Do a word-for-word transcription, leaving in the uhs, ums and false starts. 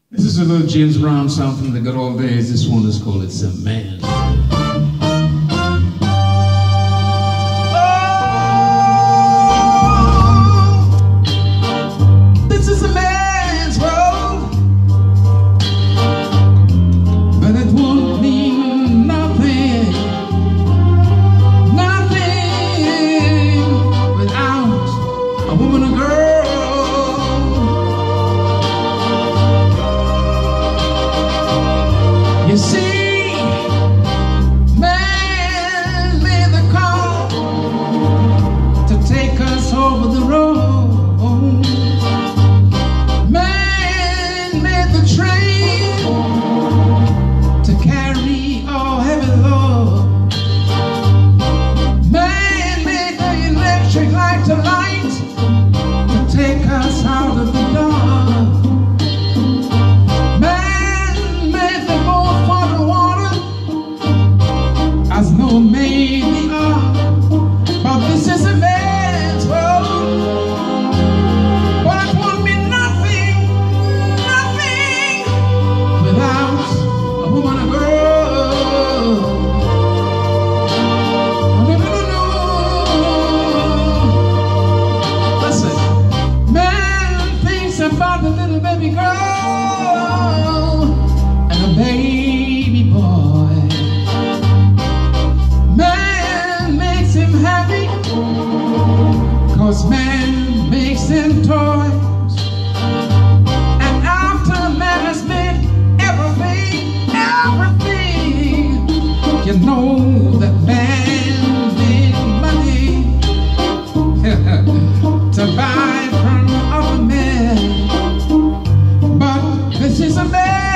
This is a little James Brown song from the good old days. This one is called It's a Man. Oh, this is a man's world, but it won't mean nothing, nothing without a woman or girl. You see, man made the call to take us over the road. Man made the train to carry our heavy load. Man made the electric light to light to take us out of the dark. Made me up, but this is a man's world. But it won't be nothing, nothing without a woman or girl. No, no, no, no. Listen, man thinks about the little baby girl and a baby boy. Cause man makes them toys, and after man has made everything, everything, you know that man made money to buy from other men. But this is a man.